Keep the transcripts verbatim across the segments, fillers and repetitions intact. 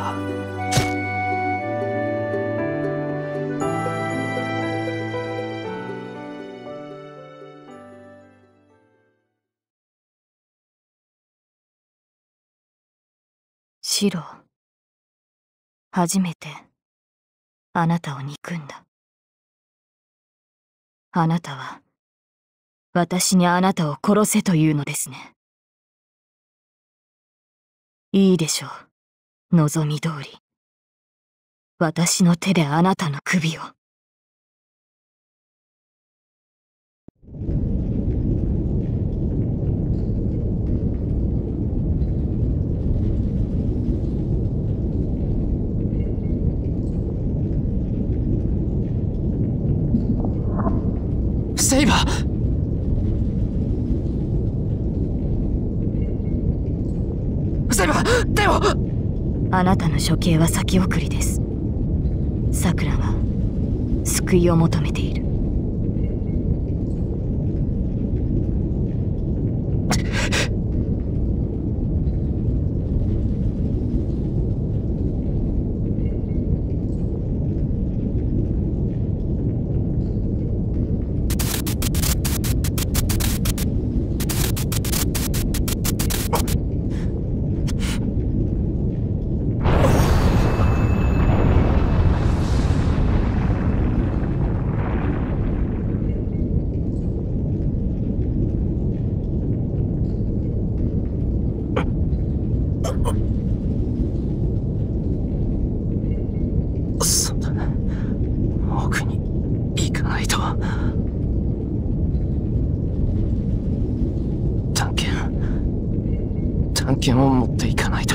か。 シロ、初めてあなたを憎んだ。あなたは私にあなたを殺せというのですね。いいでしょう、望み通り。私の手であなたの首を。 セイバー。セイバー、手を。 あなたの処刑は先送りです。さくらが救いを求めている。 そうだ、奥に行かないと。探検探検を持っていかないと。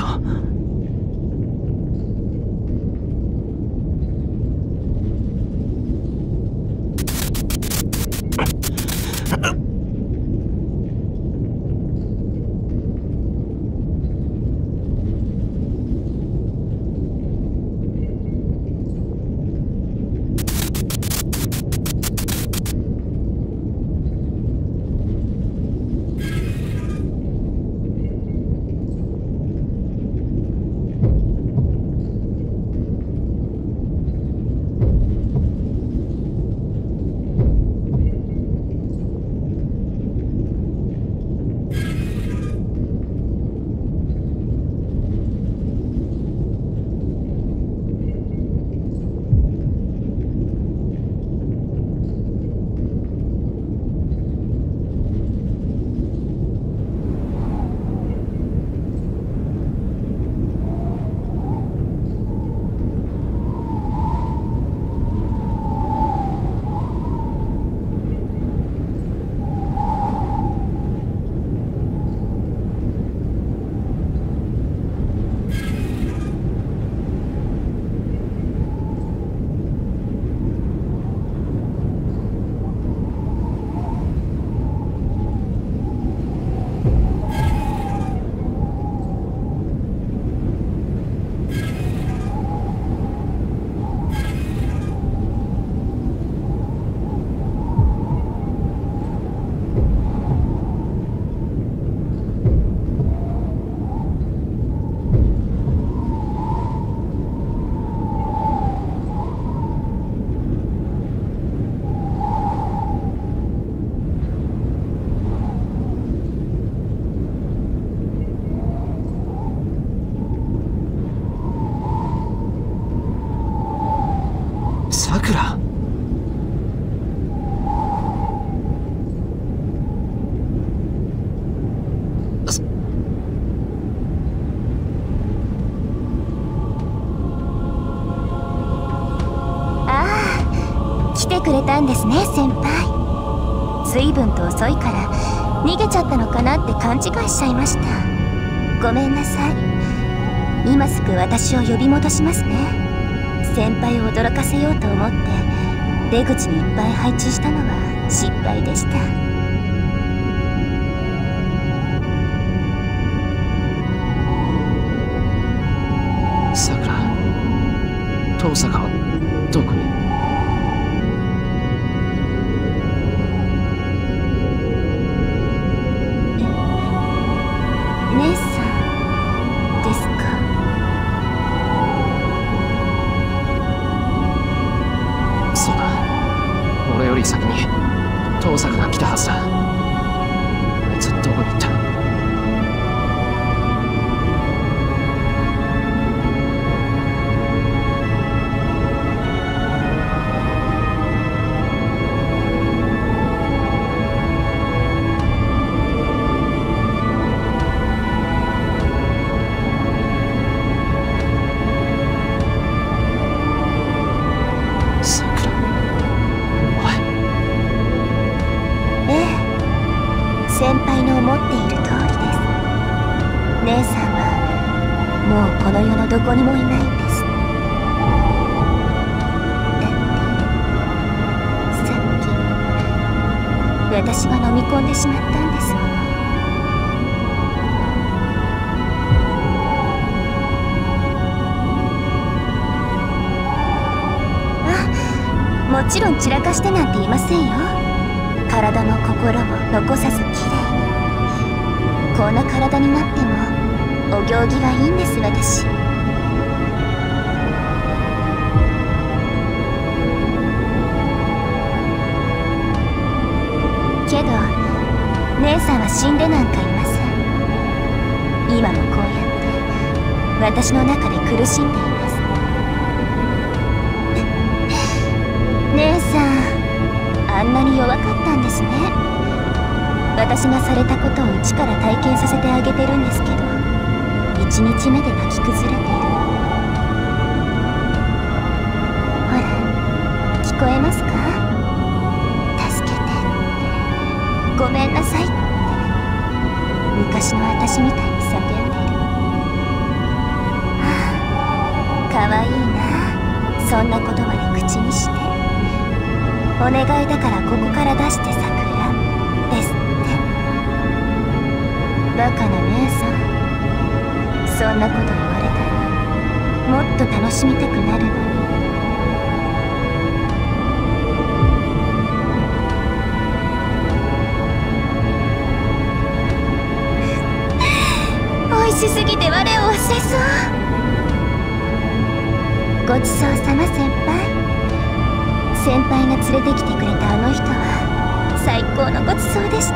さくら。 ああ、来てくれたんですね、先輩。随分と遅いから逃げちゃったのかなって勘違いしちゃいました。ごめんなさい。今すぐ私を呼び戻しますね。先輩を驚かせようと思って出口にいっぱい配置したのは失敗でした。 さくら、遠坂はどこに？ 姉さんですか？ 先に遠坂が来たはずだ。あいつどこに行った？ 先輩の思っている通りです。姉さんはもうこの世のどこにもいないんです。だってさっき私が飲み込んでしまったんですもの。あ、もちろん散らかしてなんていませんよ。体も心も残さずきれいに。こんな体になってもお行儀がいいんです私。けど姉さんは死んでなんかいません。今もこうやって私の中で苦しんでいます。姉さん、あんなに弱かったんですね。私がされたことを一から体験させてあげてるんですけど、一日目で泣き崩れている。ほら、聞こえますか？助けてって、ごめんなさいって、昔の私みたいに叫んでる。はあ、かわいいな、そんなことまで口にして。お願いだからここから出して桜ですって。バカな姉さん、そんなこと言われたらもっと楽しみたくなるのに。美味しすぎて我を忘れそう。ごちそうさま先輩。先輩が連れてきてくれたあの人は最高のごちそうでした。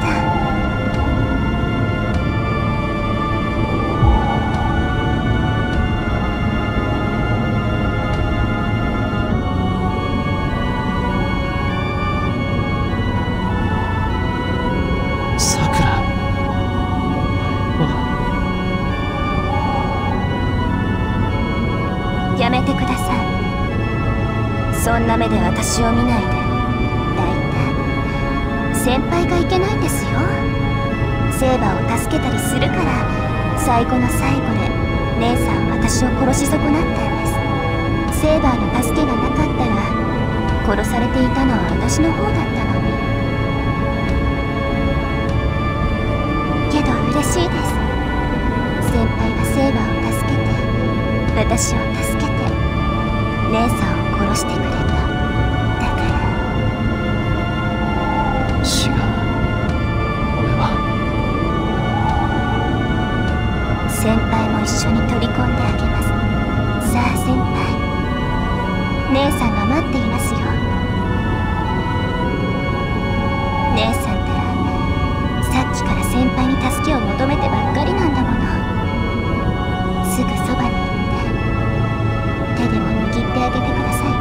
さくら、 やめてください。そんな目で私を見ないで。だいたい先輩がいけないんですよ。セーバーを助けたりするから最後の最後で姉さんは私を殺し損なったんです。セーバーの助けがなかったら殺されていたのは私の方だったのに。けど嬉しいです。先輩がセーバーを助けて、私を助けて、姉さんを殺してくれた。だから違う、俺は先輩も一緒に取り込んであげます。さあ先輩、姉さんが待っていますよ。姉さんったらさっきから先輩に助けを求めてばっかりなんだもの。すぐそばに行って手でも握ってあげてくださいね。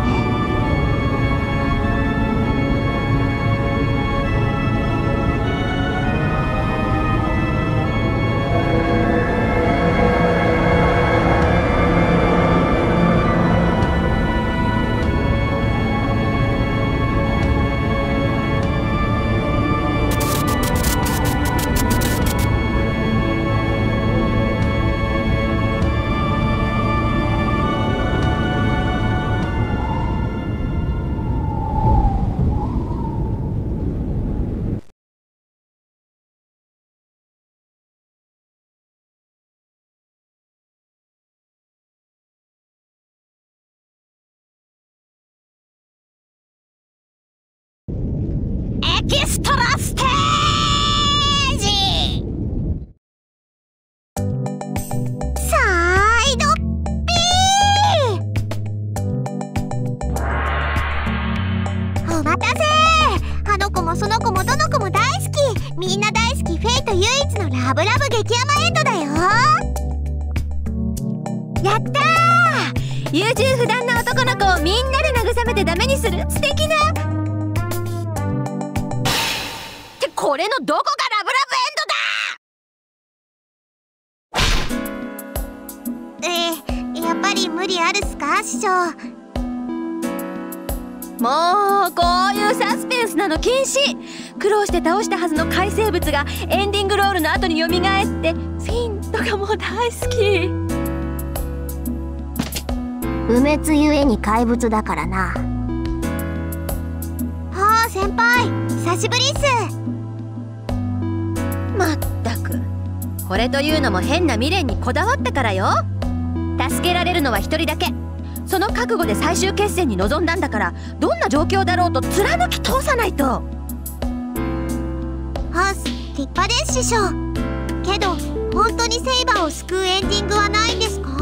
エキストラステージサイド B。 お待たせ。 ラブラブ激ヤマエンドだよ。やったー、優柔不断な男の子をみんなで慰めてダメにする素敵な。ってこれのどこがラブラブエンドだ。えー、やっぱり無理あるっすか師匠。もうこういうサスペンスなの禁止。苦労して倒したはずの怪生物がエンディングロールの後に蘇ってフィンとかもう大好き。 不滅ゆえに怪物だからな。 はあ先輩、久しぶりっす。まったくこれというのも変な未練にこだわったからよ。助けられるのは一人だけ。その覚悟で最終決戦に臨んだんだから、どんな状況だろうと貫き通さないと。はす、立派です師匠。けど本当にセイバーを救うエンディングはないんですか？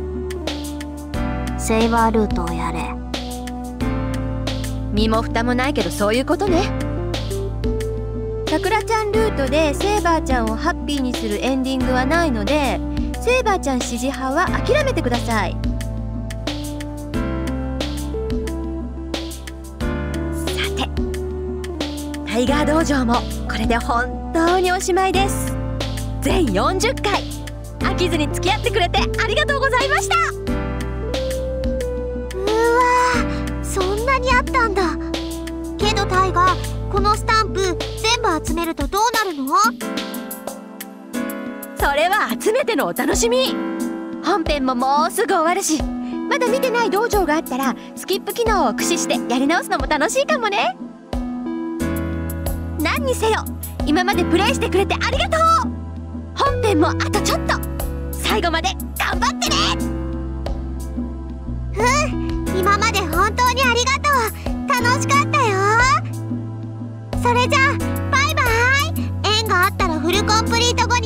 セイバールートをやれ。 身も蓋もないけどそういうことね。さくらちゃんルートでセイバーちゃんをハッピーにするエンディングはないので、セイバーちゃん支持派は諦めてください。タイガー道場もこれで本当におしまいです。全よんじゅっかい飽きずに付き合ってくれてありがとうございました。うわー、そんなにあったんだ。けどタイガー、このスタンプ全部集めるとどうなるの？それは集めてのお楽しみ。本編ももうすぐ終わるし、まだ見てない道場があったらスキップ機能を駆使してやり直すのも楽しいかもね。何にせよ今までプレイしてくれてありがとう。本編もあとちょっと、最後まで頑張ってね。うん、今まで本当にありがとう。楽しかったよ。それじゃあバイバイ。縁があったらフルコンプリート後に